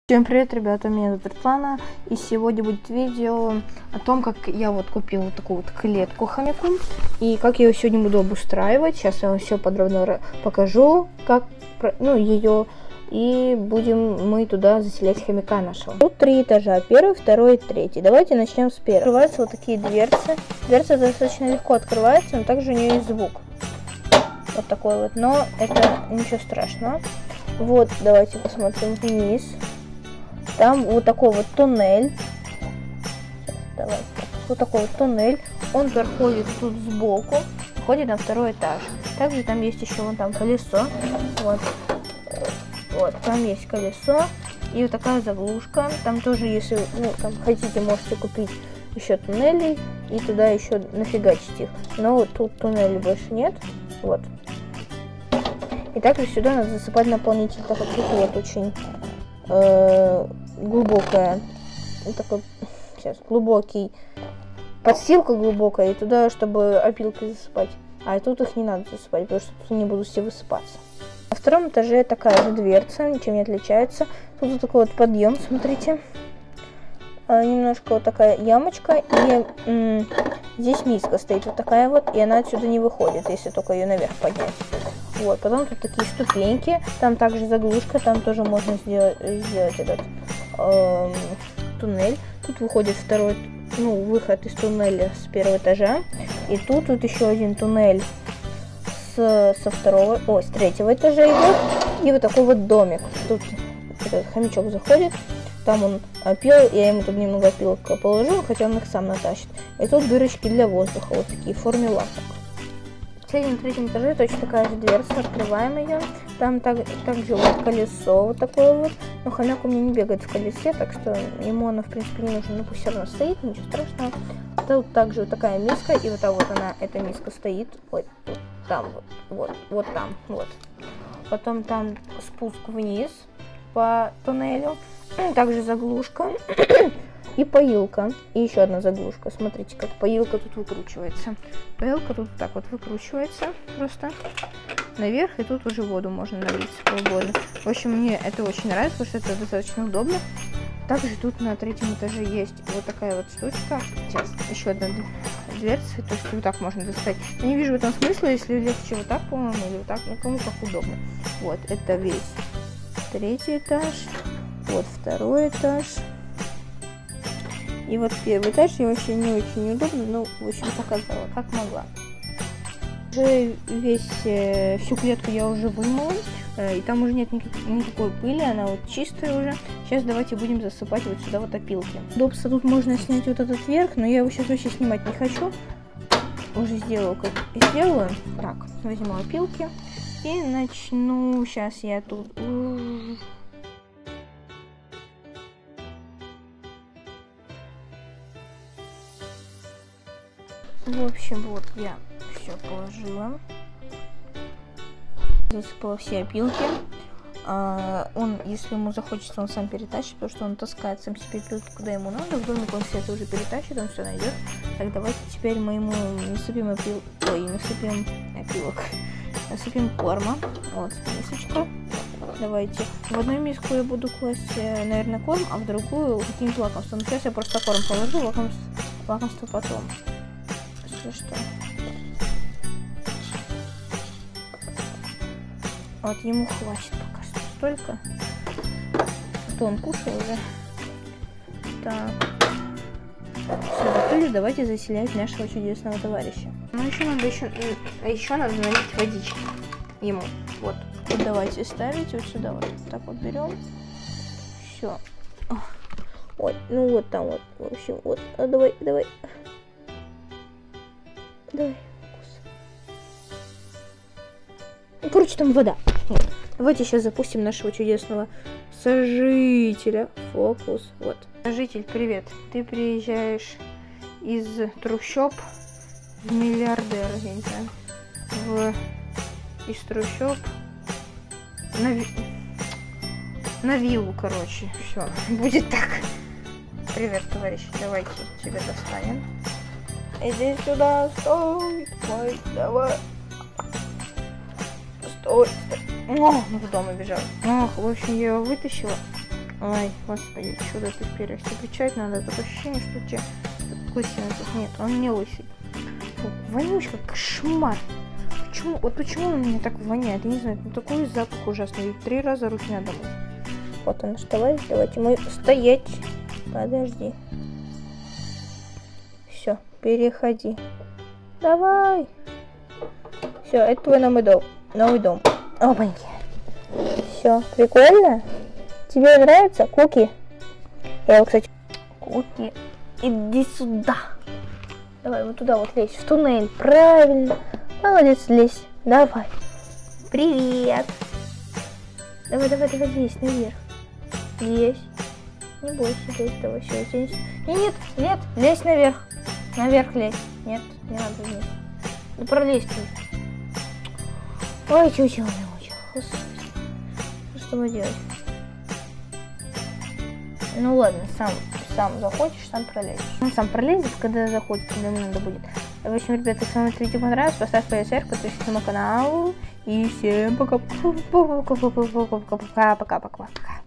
Всем привет, ребята, меня зовут Руслана, и сегодня будет видео о том, как я вот купила вот такую вот клетку хомяку, и как я ее сегодня буду обустраивать. Сейчас я вам все подробно покажу, как, ее, и будем мы туда заселять хомяка нашего. Тут 3 этажа, 1, 2 и 3. Давайте начнем с первого. Открываются вот такие дверцы. Дверца достаточно легко открывается, но также у нее есть звук. Вот такой вот, но это ничего страшного. Вот, давайте посмотрим вниз. Там вот такой вот туннель. Давайте. Вот такой вот туннель. Он проходит тут сбоку, входит на 2 этаж. Также там есть еще вон там колесо. Вот. Вот, там есть колесо. И вот такая заглушка. Там тоже, если там хотите, можете купить еще туннелей и туда еще нафигачить их. Но вот тут туннелей больше нет. Вот. И также сюда надо засыпать наполнитель. Так вот тут вот очень глубокая, такой, сейчас, глубокий, подстилка глубокая, и туда, чтобы опилки засыпать. А тут их не надо засыпать, потому что тут они будут все высыпаться. На 2 этаже такая же дверца, ничем не отличается. Тут вот такой вот подъем, смотрите. Немножко вот такая ямочка, и здесь миска стоит вот такая вот, и она отсюда не выходит, если только ее наверх поднять. Вот, потом тут такие ступеньки, там также заглушка, там тоже можно сделать этот туннель. Тут выходит выход из туннеля с 1 этажа, и тут еще один туннель с 3 этажа идет, и вот такой вот домик. Тут этот хомячок заходит. Там он опил, я ему тут немного опилок положу, хотя он их сам натащит. И тут дырочки для воздуха, вот такие в форме лапок. В 3-м этаже точно такая же дверца, открываем ее. Там также вот колесо вот такое вот. Но хомяк у меня не бегает в колесе, так что ему оно в принципе не нужно. Но пусть все равно стоит, ничего страшного. Тут также вот такая миска, и вот она, эта миска стоит. Вот там вот там, вот. Потом там спуск вниз по туннелю. Также заглушка и поилка. И еще одна заглушка. Смотрите, как поилка тут выкручивается. Поилка тут так вот выкручивается просто наверх, и тут уже воду можно налить свободно. В общем, мне это очень нравится, потому что это достаточно удобно. Также тут на 3-м этаже есть вот такая вот штучка. Сейчас еще одна дверца, то есть вот так можно достать. Я не вижу в этом смысла, если легче вот так, по-моему, или вот так, кому как удобно. Вот, это весь 3-й этаж. Вот 2-й этаж. И вот 1-й этаж я вообще не очень удобно, но в общем показала, как могла. Уже всю клетку я уже вымыла, и там уже нет никакой пыли, она вот чистая уже. Сейчас давайте будем засыпать вот сюда вот опилки. Удобство тут можно снять вот этот верх, но я его сейчас вообще снимать не хочу. Уже сделаю, как сделаю. Так, возьму опилки и начну. Сейчас я тут... В общем, вот я все положила. Засыпала все опилки. Он, если ему захочется, он сам перетащит, потому что он таскает сам себе опилки, куда ему надо. В домик он все это уже перетащит, он все найдет. Так, давайте теперь мы ему насыпем насыпем корма. Вот, мисочка. Давайте. В одну миску я буду класть, наверное, корм, а в другую каким-то лакомством. Сейчас я просто корм положу, лакомство потом. Что. Вот ему хватит пока что столько. А то он кушал уже. Так. Все, закрыли, давайте заселять нашего чудесного товарища. Ну еще надо налить водички ему. Вот. Вот давайте ставить вот сюда вот. Так вот берем. Все. Ой, ну вот там вот. В общем, вот. Давай. Давай. Короче, там вода. Вот. Давайте сейчас запустим нашего чудесного сожителя. Фокус. Вот. Сожитель, привет. Ты приезжаешь из трущоб в миллиардер, я не знаю. Из трущоб на виллу, короче. Все. Будет так. Привет, товарищ. Давайте тебя достанем. Иди сюда, стой, давай. Стой. Он в дом убежал. Ох, в общем, я его вытащила. Ой, господи, что ты перья встречать надо. Такое ощущение, что у тебя лысина тут нет. Он не лысый. Фу, вонючка, кошмар. Почему он мне так воняет? Я не знаю, ну такой запах ужасный. 3 раза руки надо мыть. Вот он, вставай, давайте мы стоять. Подожди. Все, переходи. Давай. Все, это твой новый дом. Новый дом. Опаньки. Все, прикольно? Тебе нравится, Куки? Я его, кстати... Куки, иди сюда. Давай вот туда вот лезь, в туннель. Правильно. Молодец, лезь. Давай. Привет. Давай, лезь наверх. Лезь. Не бойся, лезь, давай, все, здесь. Нет, лезь наверх. Наверх лезь. Нет, не надо лезть. Ну пролезь ты. Ой, чуть-чуть не очень. Господи. Что мы делать? Ну ладно, сам захочешь, сам пролезешь. Он сам пролезет, когда захочет, когда ему надо будет. В общем, ребята, если вам это видео понравилось, поставь палец вверх, подпишитесь на мой канал. И всем пока. Пока-пока.